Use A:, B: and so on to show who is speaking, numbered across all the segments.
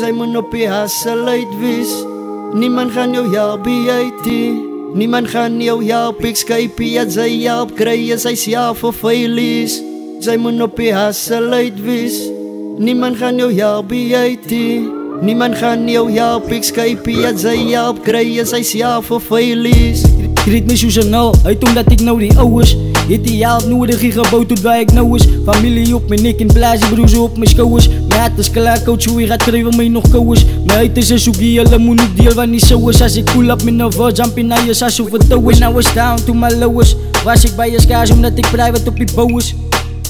A: jy moet op die hustle uitwees. Niemand gaan jou help uit nie. Niemand gaan jou help escape, ja jy help kry as hy self of verlies. Jy moet op die hustle uitwees. Niemand gaan jou help uit nie. Niemand gaan jou help escape, ja jy help kry as hy self of verlies.
B: Ik reed me Suzanne uit omdat ik nou die ouwers. Het die help nodig hier gebouwd tot waar ik nou is. Familie op mijn nek en blazen broers op mijn schouwers. Mijn hart is klaar koud, zo je gaat krijgen mij nog kouwers. Mijn huid is een zoekie, alle moet niet deel van die zo is. Als ik pull up met een vol, jump in naar je sas of het touw is. Now it's down to my lowest. Was ik bij je schaars omdat ik private op die bouw is.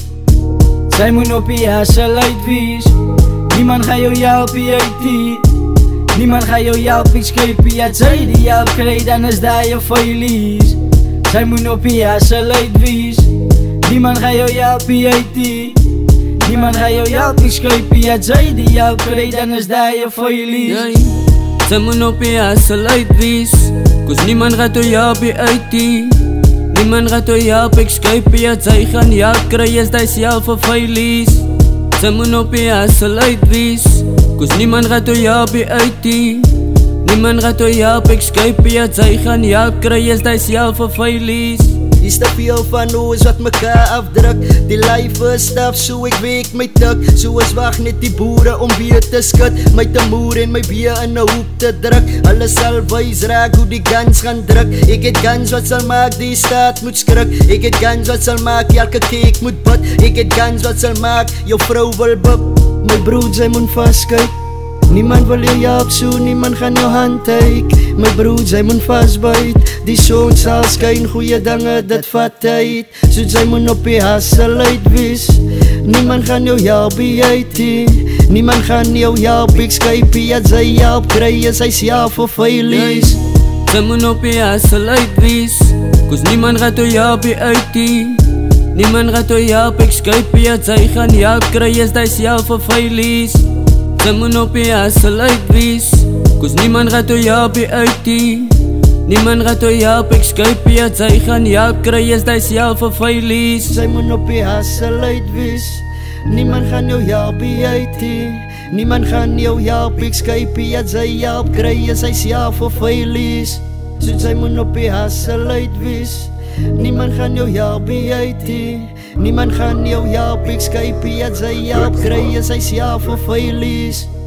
B: Zij moet op je hustle uitwees. Niemand gaat jou helpen uit die. Niemand gaat jou helpen escape, ja zij die help krijgt dan is daar je verlies. Zij moet op je hustle uitwees. Niemand gaat jou helpen uit die. Niemand gaat jou helpen escape, ja zij die help krijgt dan is daar je verlies.
C: Zij moet op je hustle uitwees. Cause niemand gaat jou helpen uit die. Niemand gaat jou helpen escape, ja zij gaan help krijgen als daar zelf een verlies. Zij moet op je hustle uitwees. Cause niemand gaat jou helpen uit die. Niemand gaat jou helpen escape, ja zij gaan help krijgen als daar zelf een verlies.
A: Is te veel van ons wat mekaar afdruk. Die life is staf, so ek week my tuk. So is wacht net die boere om weer te skut. My tamoer en my bier in 'n hoek te druk. Alles sal wys raak hoe die guns gaan druk. Ek het guns wat sal maak die staat moet skrik. Ek het guns wat sal maak elke cake moet bid. Ek het guns wat sal maak jou vrou wil buk. My brood sy moet vaskyk. Niemand wil jou help, so niemand gaan jou handteik. My brood, sy moet vastbyt. Die son sal skyn, goeie dinge, dit vat tyd. So sy moet op die hustle uitwees. Niemand gaan jou help uit nie. Niemand gaan jou help escape, ja sy help kry as hy self of verlies.
C: Sy moet op die hustle uitwees. Cause niemand gaat jou help uit nie. Niemand gaat jou help escape, ja sy gaan help kry as hy self of verlies. Zij moet op je hustle uitwees. Cause niemand gaat jou helpen uit die. Niemand gaat jou helpen escape, ja zij gaan help krijgen als hij zelf een verlies.
A: Zij moet op je hustle uitwees. Niemand gaan jou helpen uit die. Niemand gaan jou helpen escape, ja zij help krijgen als hij zelf een verlies. Zij moet op je hustle uitwees. Niemand gaan jou helpen uit die. Niemand gaan jou help escape, ja zij help kry as hy self of verlies.